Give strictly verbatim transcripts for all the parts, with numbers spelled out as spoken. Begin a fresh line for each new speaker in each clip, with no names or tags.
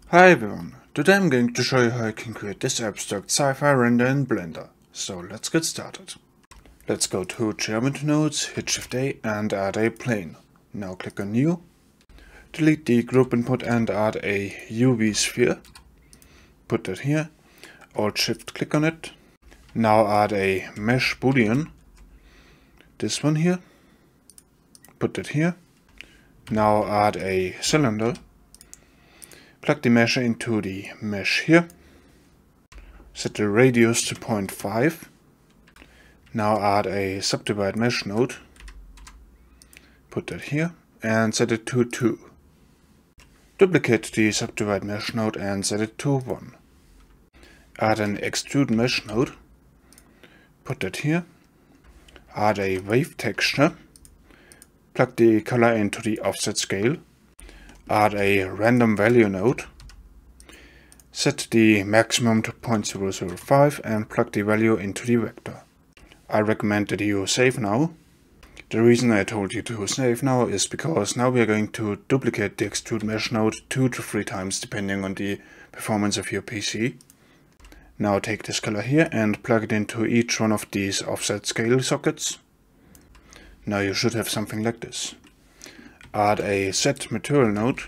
Hi everyone, today I'm going to show you how you can create this abstract sci-fi render in Blender. So let's get started. Let's go to Geometry Nodes, hit Shift A and add a plane. Now click on New. Delete the group input and add a U V sphere. Put that here. Alt Shift click on it. Now add a mesh boolean. This one here. Put it here. Now add a cylinder. Plug the mesh into the mesh here. Set the radius to zero point five. Now add a subdivide mesh node. Put that here and set it to two. Duplicate the subdivide mesh node and set it to one. Add an extrude mesh node. Put that here. Add a wave texture. Plug the color into the offset scale. Add a random value node. Set the maximum to zero point zero zero five and plug the value into the vector. I recommend that you save now. The reason I told you to save now is because now we are going to duplicate the extrude mesh node two to three times depending on the performance of your P C. Now take this color here and plug it into each one of these offset scale sockets. Now you should have something like this. Add a set material node.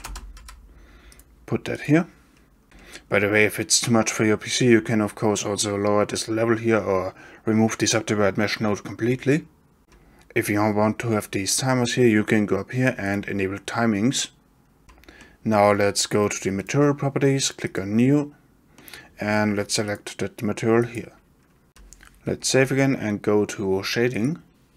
Put that here. By the way, if it's too much for your P C, you can of course also lower this level here or remove the subdivide mesh node completely. If you want to have these timers here, you can go up here and enable timings. Now let's go to the material properties, click on New, and let's select that material here. Let's save again and go to Shading.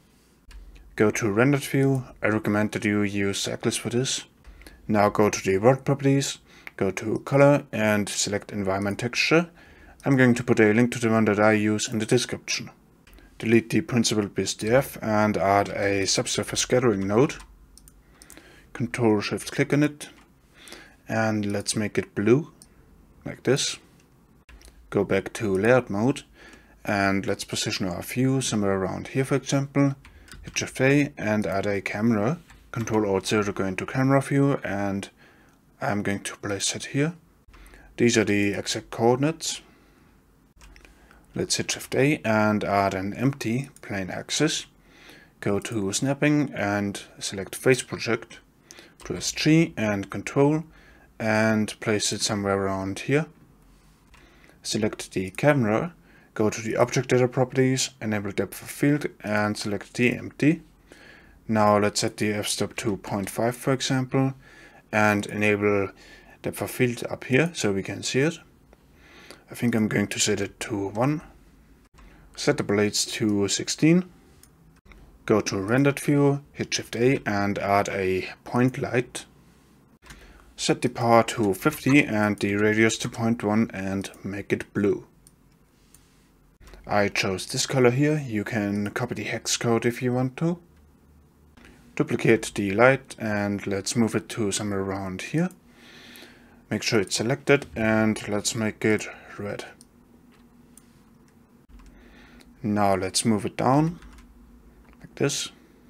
Go to Rendered View. I recommend that you use Eclipse for this. Now go to the World Properties, go to Color and select Environment Texture. I'm going to put a link to the one that I use in the description. Delete the Principled B S D F and add a Subsurface Scattering node. Control Shift click on it and let's make it blue, like this. Go back to Layout Mode and let's position our view somewhere around here, for example. Hit Shift A and add a camera. Control Alt zero to go into camera view and I'm going to place it here. These are the exact coordinates. Let's hit Shift A and add an empty plane axis. Go to Snapping and select Face Project. Press G and Control and place it somewhere around here. Select the camera. Go to the Object Data Properties, enable Depth of Field and select the empty. Now let's set the f-stop to zero point five for example and enable Depth of Field up here so we can see it. I think I'm going to set it to one. Set the blades to sixteen. Go to Rendered View, hit Shift A and add a point light. Set the power to fifty and the radius to zero point one and make it blue. I chose this color here. You can copy the hex code if you want to. Duplicate the light and let's move it to somewhere around here. Make sure it's selected and let's make it red. Now let's move it down like this.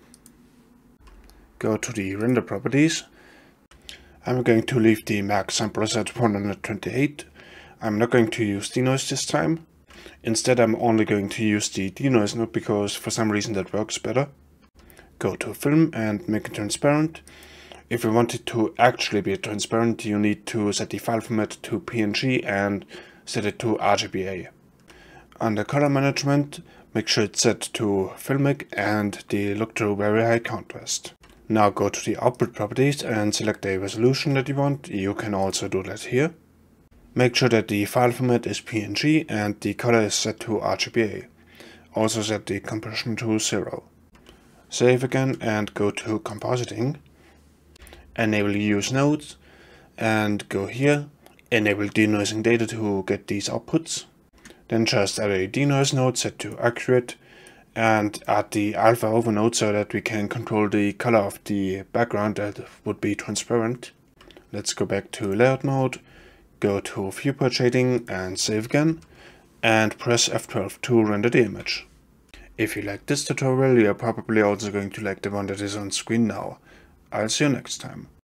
Go to the render properties. I'm going to leave the max samplers at one hundred twenty-eight. I'm not going to use denoise this time. Instead, I'm only going to use the denoise node because for some reason that works better. Go to Film and make it transparent. If you want it to actually be transparent, you need to set the file format to P N G and set it to R G B A. Under Color Management, make sure it's set to Filmic and the Look to Very High Contrast. Now go to the Output Properties and select a resolution that you want. You can also do that here. Make sure that the file format is P N G and the color is set to R G B A. Also set the compression to zero. Save again and go to Compositing. Enable Use Nodes and go here. Enable denoising data to get these outputs. Then just add a denoise node set to Accurate and add the alpha over node so that we can control the color of the background that would be transparent. Let's go back to Layout Mode. Go to Viewport Shading and save again and press F twelve to render the image. If you like this tutorial, you are probably also going to like the one that is on screen now. I'll see you next time.